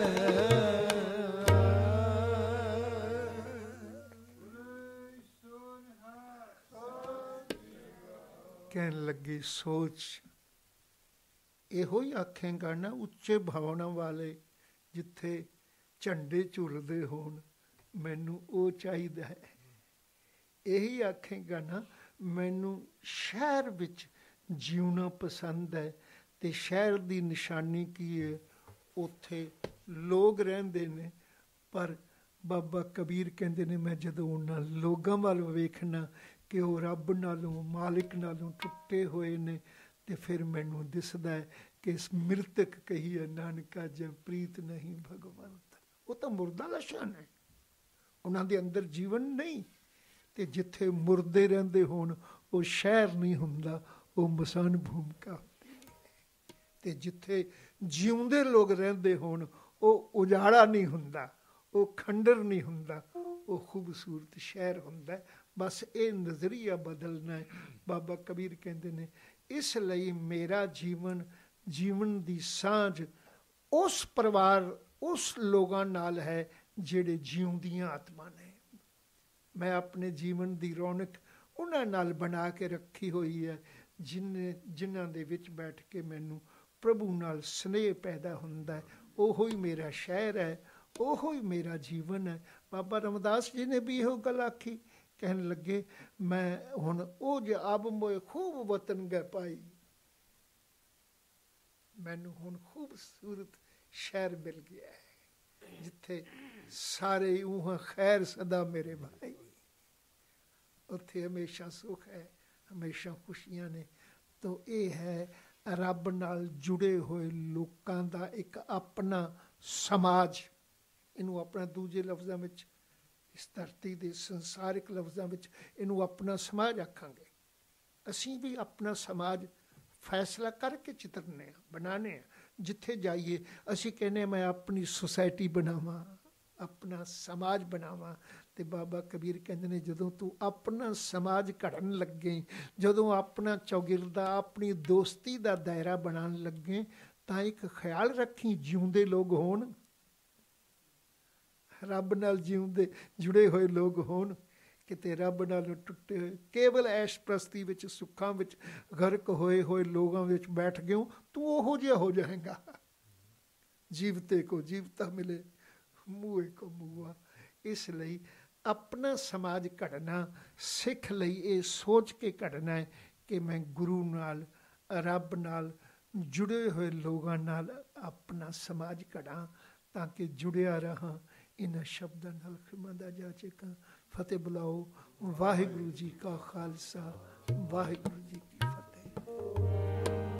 कहन लगी सोच ਇਹੋ ਹੀ ਆਖੇਂਗਾ ਨਾ ਉੱਚੇ ਭਵਨਾਂ ਵਾਲੇ ਜਿੱਥੇ ਝੰਡੇ ਝੁਲਦੇ ਹੋਣ, ਮੈਨੂੰ ਉਹ ਚਾਹੀਦਾ ਹੈ। ਇਹੀ ਆਖੇਂਗਾ ਨਾ ਮੈਨੂੰ ਸ਼ਹਿਰ ਵਿੱਚ ਜਿਉਣਾ ਪਸੰਦ ਹੈ। ਤੇ ਸ਼ਹਿਰ ਦੀ ਨਿਸ਼ਾਨੀ ਕੀ ਹੈ? ਉੱਥੇ ਲੋਕ ਰਹਿੰਦੇ ਨੇ, ਪਰ ਬਾਬਾ ਕਬੀਰ ਕਹਿੰਦੇ ਨੇ ਮੈਂ ਜਦੋਂ ਉਹਨਾਂ ਲੋਕਾਂ ਵੱਲ ਵੇਖਣਾ ਕਿ ਉਹ ਰੱਬ ਨਾਲੋਂ ਮਾਲਿਕ ਨਾਲੋਂ ਟੁੱਟੇ ਹੋਏ ਨੇ, ਤੇ ਫਿਰ ਮੈਨੂੰ ਦਿਸਦਾ ਹੈ ਕਿ ਮ੍ਰਿਤਕ ਕਹੀਏ ਨਾਨਕਾ ਜੇ ਪ੍ਰੀਤ ਨਹੀਂ ਭਗਵੰਤ। ਉਹ ਤਾਂ ਮੁਰਦਾ ਲਾਸ਼ਾਂ ਨੇ, ਉਹਨਾਂ ਦੇ ਅੰਦਰ ਜੀਵਨ ਨਹੀਂ। ਤੇ ਜਿੱਥੇ ਮੁਰਦੇ ਰਹਿੰਦੇ ਹੋਣ ਉਹ ਸ਼ਹਿਰ ਨਹੀਂ ਹੁੰਦਾ, ਉਹ ਮਸਾਨ ਭੂਮਿਕਾ ਹੁੰਦੀ। ਤੇ ਜਿੱਥੇ ਜਿਉਂਦੇ ਲੋਕ ਰਹਿੰਦੇ ਹੋਣ ਉਹ ਉਜਾੜਾ ਨਹੀਂ ਹੁੰਦਾ, ਉਹ ਖੰਡਰ ਨਹੀਂ ਹੁੰਦਾ, ਉਹ ਖੂਬਸੂਰਤ ਸ਼ਹਿਰ ਹੁੰਦਾ। ਬਸ ਇਹ ਨਜ਼ਰੀਆ ਬਦਲਣਾ ਹੈ। ਬਾਬਾ ਕਬੀਰ ਕਹਿੰਦੇ ਨੇ ਇਸ ਲਈ ਮੇਰਾ ਜੀਵਨ ਜੀਵਨ ਦੀ ਸਾਂਝ ਉਸ ਪਰਿਵਾਰ ਉਸ ਲੋਕਾਂ ਨਾਲ ਹੈ ਜਿਹੜੇ ਜਿਉਂਦੀਆਂ ਆਤਮਾ ਨੇ। ਮੈਂ ਆਪਣੇ ਜੀਵਨ ਦੀ ਰੌਣਕ ਉਹਨਾਂ ਨਾਲ ਬਣਾ ਕੇ ਰੱਖੀ ਹੋਈ ਹੈ, ਜਿਨ੍ਹਾਂ ਜਿਨ੍ਹਾਂ ਦੇ ਵਿੱਚ ਬੈਠ ਕੇ ਮੈਨੂੰ ਪ੍ਰਭੂ ਨਾਲ ਸਨੇਹ ਪੈਦਾ ਹੁੰਦਾ ਹੈ। ਉਹੋ ਹੀ ਮੇਰਾ ਸ਼ਹਿਰ ਹੈ, ਉਹੋ ਹੀ ਮੇਰਾ ਜੀਵਨ ਹੈ। ਬਾਬਾ ਰਾਮਦਾਸ ਜੀ ਨੇ ਵੀ ਇਹੋ ਗੱਲ ਆਖੀ, ਕਹਿਣ ਲੱਗੇ ਮੈਂ ਹੁਣ ਉਹ ਜੇ ਆਬ ਮੋਏ ਖੂਬ ਵਤਨ ਗਏ ਪਾਈ, ਮੈਨੂੰ ਹੁਣ ਖੂਬਸੂਰਤ ਸ਼ਹਿਰ ਮਿਲ ਗਿਆ ਹੈ, ਜਿੱਥੇ ਸਾਰੇ ਉਹ ਖੈਰ ਸਦਾ ਮੇਰੇ ਭਾਈ, ਉੱਥੇ ਹਮੇਸ਼ਾ ਸੁੱਖ ਹੈ, ਹਮੇਸ਼ਾ ਖੁਸ਼ੀਆਂ ਨੇ। ਤਾਂ ਇਹ ਹੈ ਰੱਬ ਨਾਲ ਜੁੜੇ ਹੋਏ ਲੋਕਾਂ ਦਾ ਇੱਕ ਆਪਣਾ ਸਮਾਜ। ਇਹਨੂੰ ਆਪਣਾ ਦੂਜੇ ਲਫ਼ਜ਼ਾਂ ਵਿੱਚ, ਇਸ ਧਰਤੀ ਦੇ ਸੰਸਾਰਿਕ ਲਫ਼ਜ਼ਾਂ ਵਿੱਚ ਇਹਨੂੰ ਆਪਣਾ ਸਮਾਜ ਆਖਾਂਗੇ। ਅਸੀਂ ਵੀ ਆਪਣਾ ਸਮਾਜ ਫੈਸਲਾ ਕਰਕੇ ਚਿਤਰਨੇ ਆ, ਬਣਾਉਣੇ ਆ। ਜਿੱਥੇ ਜਾਈਏ ਅਸੀਂ ਕਹਿੰਦੇ ਮੈਂ ਆਪਣੀ ਸੁਸਾਇਟੀ ਬਣਾਵਾਂ, ਆਪਣਾ ਸਮਾਜ ਬਣਾਵਾਂ। ਤੇ ਬਾਬਾ ਕਬੀਰ ਕਹਿੰਦੇ ਨੇ ਜਦੋਂ ਤੂੰ ਆਪਣਾ ਸਮਾਜ ਘੜਨ ਲੱਗੇ, ਜਦੋਂ ਆਪਣਾ ਚੌਗਿਰਦਾ ਆਪਣੀ ਦੋਸਤੀ ਦਾ ਦਾਇਰਾ ਬਣਾਉਣ ਲੱਗੇ, ਤਾਂ ਇੱਕ ਖਿਆਲ ਰੱਖੀ ਜਿਉਂਦੇ ਲੋਕ ਹੋਣ, ਰੱਬ ਨਾਲ ਜਿਉਂਦੇ ਜੁੜੇ ਹੋਏ ਲੋਕ ਹੋਣ। ਕਿਤੇ ਰੱਬ ਨਾਲ ਟੁੱਟੇ ਹੋਏ ਕੇਵਲ ਐਸ਼ ਪ੍ਰਸਤੀ ਵਿੱਚ, ਸੁੱਖਾਂ ਵਿੱਚ ਗਰਕ ਹੋਏ ਹੋਏ ਲੋਕਾਂ ਵਿੱਚ ਬੈਠ ਗਿਓ, ਤੂੰ ਉਹੋ ਜਿਹਾ ਹੋ ਜਾਏਗਾ। ਜੀਵਤੇ ਕੋ ਜੀਵਤਾ ਮਿਲੇ, ਮੂਹੇ ਕੋ ਮੂਆ। ਇਸ ਲਈ ਆਪਣਾ ਸਮਾਜ ਘੜਨਾ ਸਿੱਖ ਲਈ ਇਹ ਸੋਚ ਕੇ ਘੜਨਾ ਹੈ ਕਿ ਮੈਂ ਗੁਰੂ ਨਾਲ, ਰੱਬ ਨਾਲ ਜੁੜੇ ਹੋਏ ਲੋਕਾਂ ਨਾਲ ਆਪਣਾ ਸਮਾਜ ਘੜਾਂ, ਤਾਂ ਕਿ ਜੁੜਿਆ ਰਹਾਂ। ਇਹਨਾਂ ਸ਼ਬਦਾਂ ਨਾਲ ਖਿਮਾ ਦਾ ਜਾਚੇ ਕਾ ਫਤਿਹ ਬੁਲਾਓ। ਵਾਹਿਗੁਰੂ ਜੀ ਕਾ ਖਾਲਸਾ, ਵਾਹਿਗੁਰੂ ਜੀ